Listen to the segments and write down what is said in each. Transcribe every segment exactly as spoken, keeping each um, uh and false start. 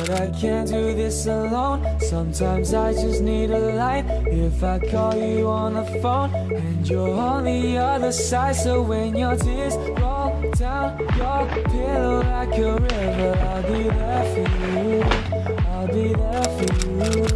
but I can't do this alone. Sometimes I just need a light. If I call you on the phone and you're on the other side, so when your tears roll down your pillow like a river, I'll be there for you. I'll be there for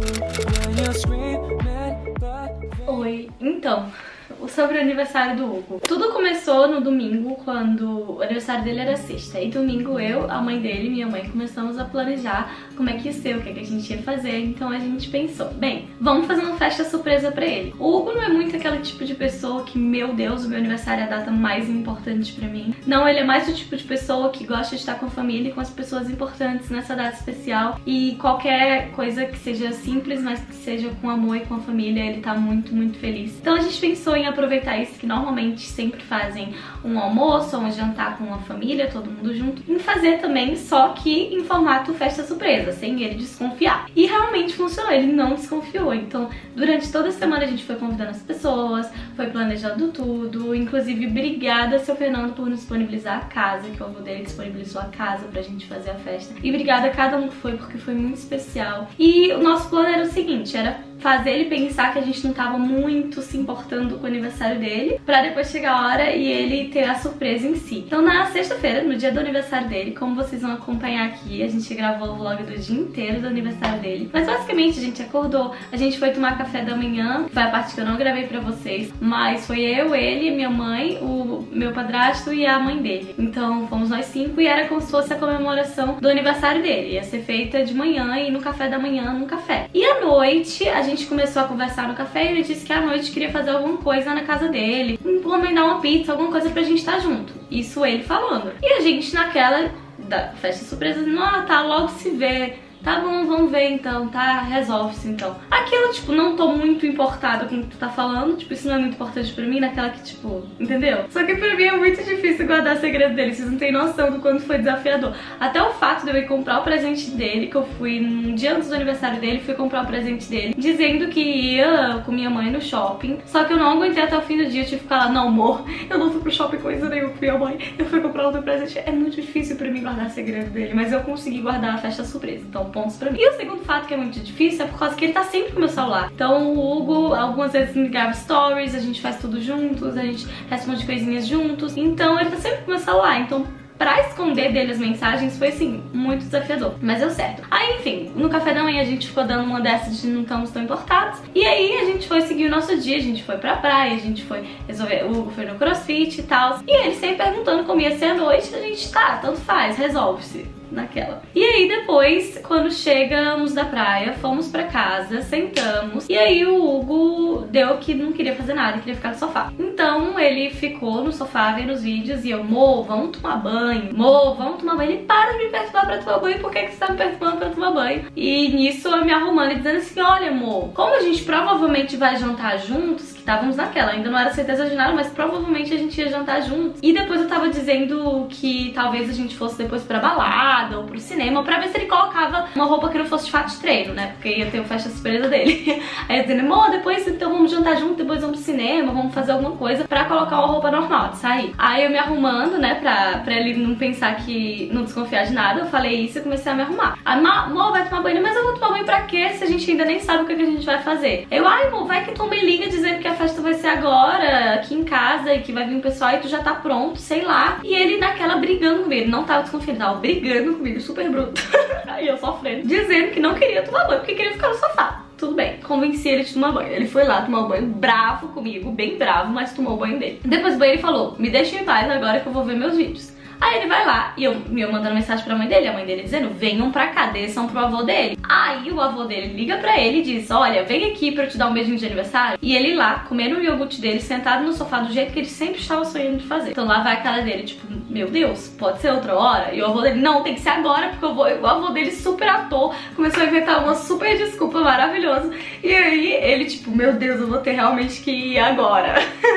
you when you're screaming, but... Oi, então, sobre o aniversário do Hugo. Tudo começou no domingo, quando o aniversário dele era sexta. E domingo eu, a mãe dele e minha mãe começamos a planejar como é que ia ser, o que, é que a gente ia fazer. Então a gente pensou, bem, vamos fazer uma festa surpresa pra ele. O Hugo não é muito aquele tipo de pessoa que, meu Deus, o meu aniversário é a data mais importante pra mim. Não, ele é mais o tipo de pessoa que gosta de estar com a família e com as pessoas importantes nessa data especial. E qualquer coisa que seja simples, mas que seja com amor e com a família, ele tá muito, muito feliz. Então a gente pensou em aproveitar isso, que normalmente sempre fazem um almoço ou um jantar com a família, todo mundo junto, em fazer também, só que em formato festa surpresa, sem ele desconfiar. E realmente funcionou, ele não desconfiou. Então durante toda a semana a gente foi convidando as pessoas, foi planejando tudo, inclusive obrigada, seu Fernando, por nos disponibilizar a casa, que o avô dele disponibilizou a casa pra gente fazer a festa. E obrigada a cada um que foi, porque foi muito especial. E o nosso plano era o seguinte, era fazer ele pensar que a gente não tava muito se importando com o aniversário dele, pra depois chegar a hora e ele ter a surpresa em si. Então na sexta-feira, no dia do aniversário dele, como vocês vão acompanhar aqui, a gente gravou o vlog do dia inteiro do aniversário dele. Mas basicamente a gente acordou, a gente foi tomar café da manhã, foi a parte que eu não gravei pra vocês, mas foi eu, ele, minha mãe, o meu padrasto e a mãe dele. Então fomos nós cinco e era como se fosse a comemoração do aniversário dele. Ia ser feita de manhã e no café da manhã, num café. E à noite, a gente A gente começou a conversar no café e ele disse que à noite queria fazer alguma coisa na casa dele, encomendar uma pizza, alguma coisa pra gente estar junto. Isso ele falando. E a gente naquela da festa surpresa, não, tá, logo se vê. Tá bom, vamos ver então, tá? Resolve-se então. Aquilo, tipo, não tô muito importada com o que tu tá falando, tipo, isso não é muito importante pra mim, naquela que, tipo, entendeu? Só que pra mim é muito difícil guardar segredo dele, vocês não têm noção do quanto foi desafiador. Até o fato de eu ir comprar o presente dele, que eu fui um dia antes do aniversário dele, fui comprar o presente dele, dizendo que ia com minha mãe no shopping, só que eu não aguentei até o fim do dia, eu tive que ficar lá, não, amor, eu não fui pro shopping coisa nenhuma com minha mãe, eu fui comprar outro presente. É muito difícil pra mim guardar segredo dele, mas eu consegui guardar a festa surpresa, então pontos pra mim. E o segundo fato que é muito difícil é por causa que ele tá sempre com o meu celular. Então o Hugo algumas vezes me grava stories, a gente faz tudo juntos, a gente responde coisinhas juntos. Então ele tá sempre com o meu celular. Então pra esconder dele as mensagens foi assim, muito desafiador, mas deu certo. Aí enfim, no café da manhã a gente ficou dando uma dessas de não estamos tão importados. E aí a gente foi seguir o nosso dia, a gente foi pra praia, a gente foi resolver, o Hugo foi no crossfit e tal. E ele sempre perguntando como ia ser a noite, a gente, tá, tanto faz, resolve-se. Naquela. E aí depois, quando chegamos da praia, fomos pra casa, sentamos, e aí o Hugo deu que não queria fazer nada, queria ficar no sofá. Então ele ficou no sofá vendo os vídeos e eu, Mo, vamos tomar banho, Mo, vamos tomar banho. Ele, para de me perturbar pra tomar banho, por que, que você tá me perturbando pra tomar banho? E nisso eu me arrumando e dizendo assim, olha, Mo, como a gente provavelmente vai jantar juntos, que estávamos naquela, ainda não era certeza de nada, mas provavelmente a gente ia jantar juntos. E depois eu tava dizendo que talvez a gente fosse depois pra balada ou pro cinema, pra ver se ele colocava uma roupa que não fosse de fato de treino, né? Porque ia ter o festa surpresa dele. Aí eu dizendo, amor, depois então vamos jantar junto, depois vamos pro cinema, vamos fazer alguma coisa pra colocar uma roupa normal de sair. Aí eu me arrumando, né, pra, pra ele não pensar que, não desconfiar de nada, eu falei isso e comecei a me arrumar. Aí, amor, vai tomar banho, mas eu vou tomar banho pra quê se a gente ainda nem sabe o que, que a gente vai fazer? Eu, ai, amor, vai que tu me liga dizendo que a festa vai ser agora, aqui em casa, e que vai vir um pessoal e tu já tá pronto, sei lá. E ele naquela brigando comigo, ele não tava desconfiando, tava brigando comigo, super bruto. Aí eu sofrendo, dizendo que não queria tomar banho, porque queria ficar no sofá. Tudo bem, convenci ele de tomar banho. Ele foi lá tomar banho, bravo comigo, bem bravo, mas tomou o banho dele. Depois do banho ele falou, me deixa em paz agora que eu vou ver meus vídeos. Aí ele vai lá, e eu, eu mandando mensagem pra mãe dele, a mãe dele dizendo, venham pra cá, desçam pro avô dele. Aí o avô dele liga pra ele e diz, olha, vem aqui pra eu te dar um beijinho de aniversário. E ele lá, comendo o iogurte dele, sentado no sofá, do jeito que ele sempre estava sonhando de fazer. Então lá vai a cara dele, tipo, meu Deus, pode ser outra hora? E o avô dele, não, tem que ser agora, porque eu vou... o avô dele, super ator, começou a inventar uma super desculpa maravilhosa. E aí ele, tipo, meu Deus, eu vou ter realmente que ir agora.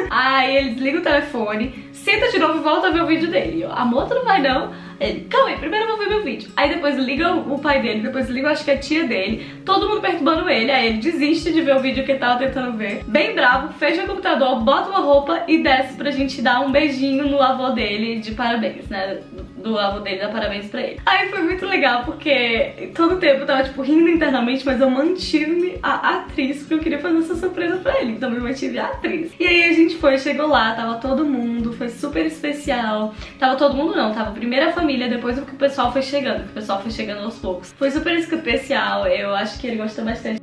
Aí ele desliga o telefone, senta de novo e volta a ver o vídeo dele. Eu, amor, tu não vai não? Ele, calma aí, primeiro eu vou ver meu vídeo. Aí depois liga o pai dele, depois liga, acho que a tia dele, todo mundo perturbando ele. Aí ele desiste de ver o vídeo que ele tava tentando ver, bem bravo, fecha o computador, bota uma roupa e desce pra gente dar um beijinho no avô dele de parabéns, né? do avô dele dar parabéns pra ele. Aí foi muito legal, porque todo tempo eu tava, tipo, rindo internamente, mas eu mantive a atriz, porque eu queria fazer essa surpresa pra ele. Então eu mantive a atriz. E aí a gente foi, chegou lá, tava todo mundo, foi super especial. Tava todo mundo não, tava primeiro a família, depois o que o pessoal foi chegando, que o pessoal foi chegando aos poucos. Foi super especial, eu acho que ele gostou bastante.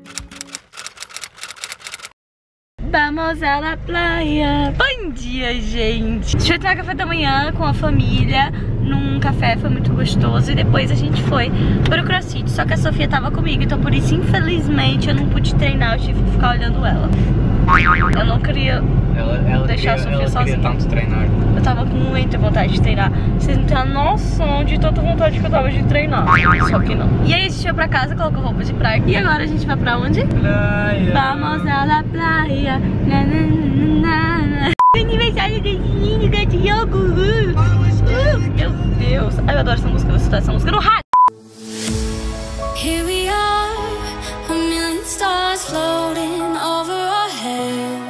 Vamos à la playa. Bom dia, gente. A gente foi tomar café da manhã com a família num café, foi muito gostoso. E depois a gente foi para o CrossFit. Só que a Sofia tava comigo, então por isso, infelizmente, eu não pude treinar. Eu tive que ficar olhando ela. Eu não queria ela, ela deixar queria, a Sofia ela sozinha. queria tanto treinar. Eu tava com muita vontade de treinar. Vocês não têm a noção de tanta vontade que eu tava de treinar. Só que não. E aí a gente foi pra casa, colocou roupa de praia. E agora a gente vai pra onde? Praia. Vamos à la playa. Na, na, na, na. Aniversário do menino, do Diogo. Uh, meu Deus. Ai, eu adoro essa música. Eu vou escutar essa música no rádio. Here we are, a million stars floating over our heads.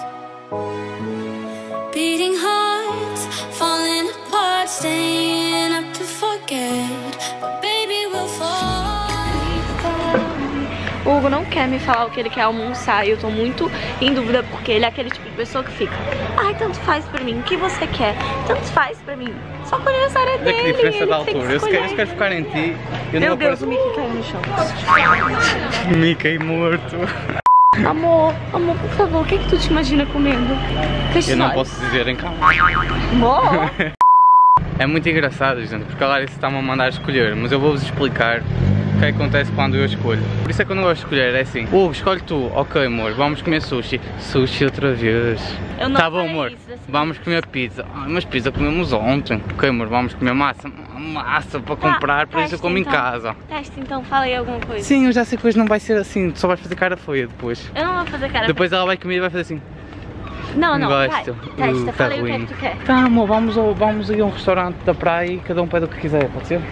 Beating hearts, falling apart, staying up to forget. But baby, we'll fall. O Hugo não quer me falar o que ele quer almoçar e eu tô muito em dúvida porque ele é aquele tipo de pessoa que fica: ai, tanto faz pra mim, o que você quer? Tanto faz pra mim. Só que o aniversário é dele. Olha que diferença ele da tem que altura. Eu escolher. quero, eu quero ficar em ti. Eu Meu não Deus, apareço... o Mickey caiu no chão. Mickey morto. Amor, amor, por favor, o que é que tu te imagina comendo? Feche Eu não nós. posso dizer em casa. Amor? É muito engraçado, gente, porque a Larissa está-me a mandar escolher, mas eu vou-vos explicar o que acontece quando eu escolho. Por isso é que eu não gosto de escolher, é assim: Hugo, escolhe tu. Ok, amor, vamos comer sushi. Sushi outra vez. Eu não Tá bom, falei amor, isso, assim. vamos comer pizza. Ai, mas pizza comemos ontem. Ok, amor, vamos comer massa. Massa para Tá, comprar, por isso eu testa, como então. em casa. Testa então, fala aí alguma coisa. Sim, eu já sei que hoje não vai ser assim, tu só vais fazer cara feia depois. Eu não vou fazer cara. Depois ela vai comer e vai fazer assim. Não, não, vai. Gosto. Testa, Uh, fala tá aí o que é ruim. que tu quer. Tá, amor, vamos, ao, vamos ir a um restaurante da praia e cada um pede o que quiser, pode ser?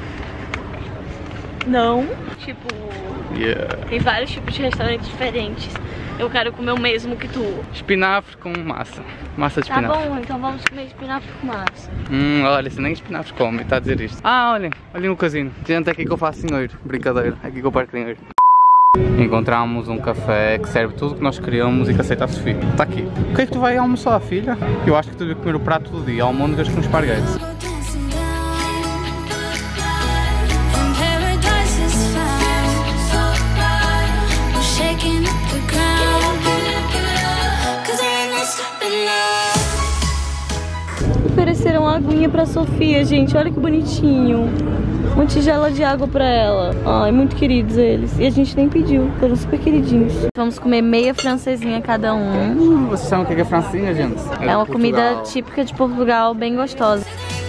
Não. Tipo, Yeah. tem vários tipos de restaurantes diferentes. Eu quero comer o mesmo que tu. Espinafre com massa. Massa de Tá espinafre. bom, então vamos comer espinafre com massa. Hum, olha, se nem espinafres come, está a dizer isto. Ah, olhem, olhem no casino. Gente, é aqui que eu faço dinheiro. Brincadeira, é aqui que eu perco dinheiro. Encontramos um café que serve tudo o que nós queríamos e que aceita a Sofia. Está aqui. O que é que tu vai almoçar, filha? Eu acho que tu deve comer o prato do dia, almôndegas com esparguete. Dancing down, and paradise is found. We're shaking up the ground, 'cause there ain't no stopping now. Ofereceram aguinha pra Sofia, gente. Olha que bonitinho. Uma tigela de água pra ela. Ai, muito queridos eles. E a gente nem pediu, foram super queridinhos. Vamos comer meia francesinha cada um. Uh, vocês sabem o que é, que é francinha, gente? É de uma comida Portugal. típica de Portugal, bem gostosa.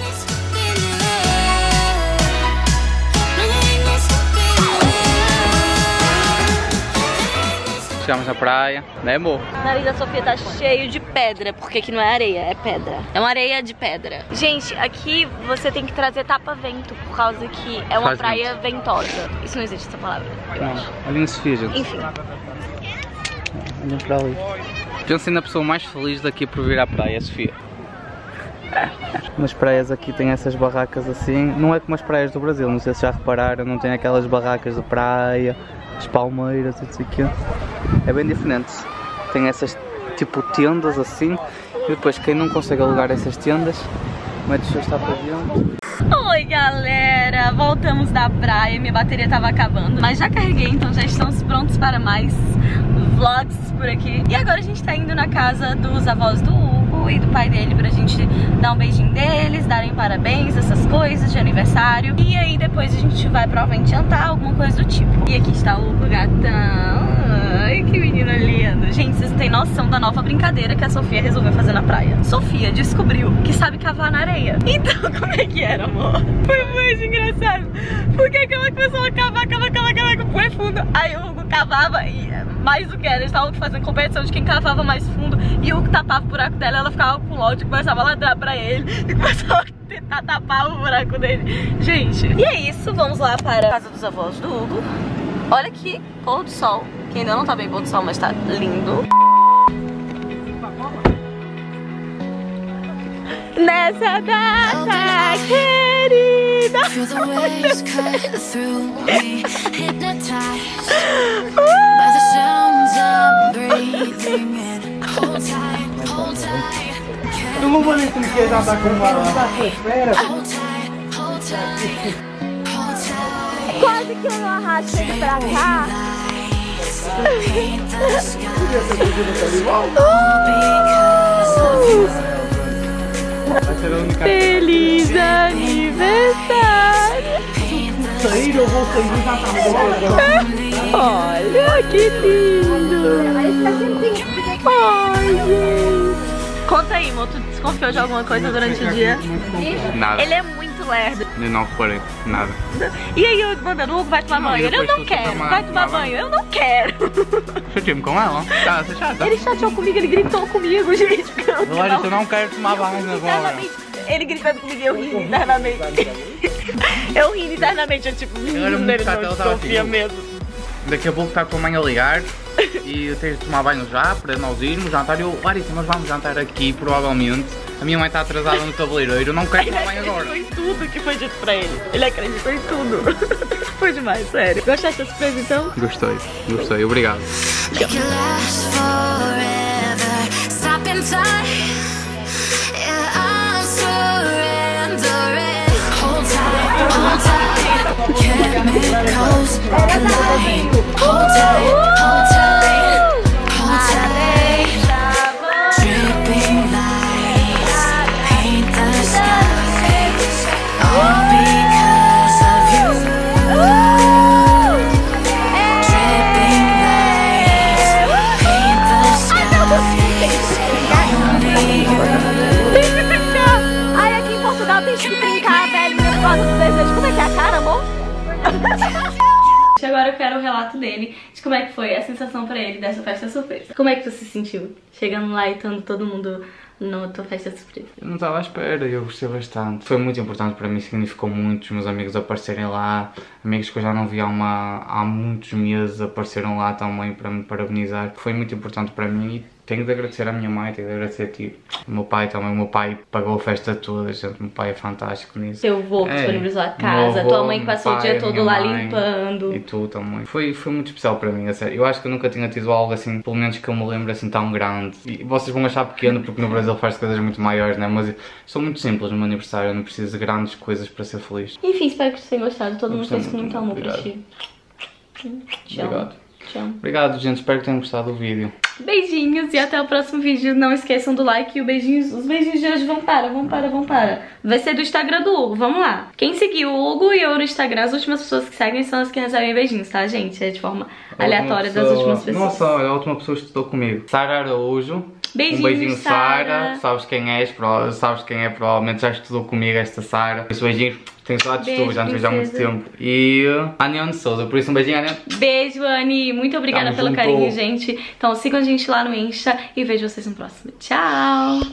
Chegamos na praia, né, amor? O nariz da Sofia tá cheio de pedra, porque aqui não é areia, é pedra. É uma areia de pedra. Gente, aqui você tem que trazer tapa-vento, por causa que é uma Faz praia ventosa. Isso não existe, essa palavra, eu Não, acho. olhem a Sofia, gente. Enfim. Olhem para ali. Pensem na pessoa mais feliz daqui por vir à praia, a Sofia. Nas praias aqui tem essas barracas assim, não é como as praias do Brasil, não sei se já repararam, não tem aquelas barracas de praia, as palmeiras e tudo aquilo. É bem diferente. Tem essas tipo tendas assim, e depois quem não consegue alugar essas tendas, mete os seus tapas-vento. Oi galera, voltamos da praia, minha bateria tava acabando, mas já carreguei, então já estamos prontos para mais vlogs por aqui. E agora a gente tá indo na casa dos avós do Hugo e do pai dele pra gente dar um beijinho deles, darem parabéns, essas coisas de aniversário. E aí depois a gente vai provavelmente jantar, alguma coisa do tipo. E aqui está o Hugo gatão. Ai, que menino lindo. Gente, vocês não têm noção da nova brincadeira que a Sofia resolveu fazer na praia. Sofia descobriu que sabe cavar na areia. Então, como é que era, amor? Foi muito engraçado. Porque que ela começou a cavar, cavar, cavar, cavar, foi fundo. Aí o Hugo cavava e mais do que era, eles estavam fazendo competição de quem cavava mais fundo. E o Hugo tapava o buraco dela, ela ficava com ódio, começava a ladrar pra ele e começava a tentar tapar o buraco dele. Gente, e é isso, vamos lá para a casa dos avós do Hugo. Olha aqui, pôr do sol, que ainda não tá bem pôr do sol, mas tá lindo. nessa data querida. Feel the waves cut through me, hypnotized by the sounds I'm breathing in. Hold tight, hold tight. Eu não vou nem sentir já tá com uma espera. Hold tight, hold tight, hold tight. Quase que eu não arrasto ele pra cá. Paint the sky. All because of you. Feliz aniversário! Sair, eu vou sair já tá. Olha que lindo! Ai, gente! Conta aí, Mo, tu desconfiou de alguma coisa durante o dia? Nada. Ele é muito lerdo. Eu não reparei, nada. E aí, eu mandando, Hugo, vai tomar banho? Ele, eu não quero. Vai tomar banho? Eu não quero. Chateei-me com ela? Tá, você chata. Ele chateou comigo, ele gritou comigo, gente. Larissa, eu não quero tomar banho agora. Ele gritando comigo e eu rindo internamente. Eu rindo internamente, eu tipo, Eu era muito ele chato, não ela tava desconfia assim, mesmo. Daqui a pouco está a tua mãe a ligar e eu tenho de tomar banho já para nós irmos jantar. Eu, Larissa, nós vamos jantar aqui provavelmente. A minha mãe está atrasada no cabeleireiro, eu não quero tomar banho agora. Ele acreditou em tudo que foi dito pra ele. Ele acreditou em tudo. Foi demais, sério. Gostaste da surpresa então? Gostei, gostei, obrigado. Make it last forever. Stop in time. Yeah, I'm surrendering. Hold tight, hold tight. Chemicals collide. Hold tight, hold tight, hold tight. Dripping lights paint the sky. All because of you. Dripping lights paint the sky. Only you. Tem que brincar! Ai, aqui em Portugal tem que brincar, velho. Por causa do desejo. Como é que é a cara, amor? Agora eu quero o relato dele, de como é que foi a sensação pra ele dessa festa surpresa. Como é que tu se sentiu? Chegando lá e estando todo mundo na tua festa surpresa. Eu não estava à espera, eu gostei bastante. Foi muito importante para mim, significou muito os meus amigos aparecerem lá. Amigos que eu já não via há, uma, há muitos meses apareceram lá também para me parabenizar. Foi muito importante para mim e tenho de agradecer à minha mãe, tenho de agradecer a ti. O meu pai também, o meu pai pagou a festa toda, gente. O meu pai é fantástico nisso. Teu avô que disponibilizou a casa, tua mãe que passou o dia todo lá limpando. E tu também. Foi, foi muito especial para mim, a sério. Eu acho que eu nunca tinha tido algo assim, pelo menos que eu me lembro assim tão grande. E vocês vão achar pequeno porque no Brasil faz coisas muito maiores, né? Mas sou muito simples no meu aniversário, eu não preciso de grandes coisas para ser feliz. Enfim, espero que vocês tenham gostado. Todo mundo fez com muito amor pra Obrigado. ti. Te amo. Obrigado. Te amo. Obrigado, gente. Espero que tenham gostado do vídeo. Beijinhos e até o próximo vídeo. Não esqueçam do like e o beijinhos, os beijinhos de hoje vão para, vão para, vão para. Vai ser do Instagram do Hugo, vamos lá. Quem seguiu o Hugo e eu no Instagram, as últimas pessoas que seguem são as que recebem beijinhos, tá, gente? É de forma aleatória pessoa... das últimas pessoas. Nossa, olha, a última pessoa que estudou comigo. Sara Araújo. Beijinhos, um beijinho, Sara. Sara. Sabes quem és, pro... sabes quem é, provavelmente já estudou comigo esta Sara. Esse beijinho, tenho saudades de tu, já não te vejo há muito tempo. E a Anione Souza, por isso um beijinho, Anione. Beijo, Ani. Muito obrigada Tamo pelo junto. carinho, gente. Então sigam a gente lá no Insta e vejo vocês no próximo. Tchau!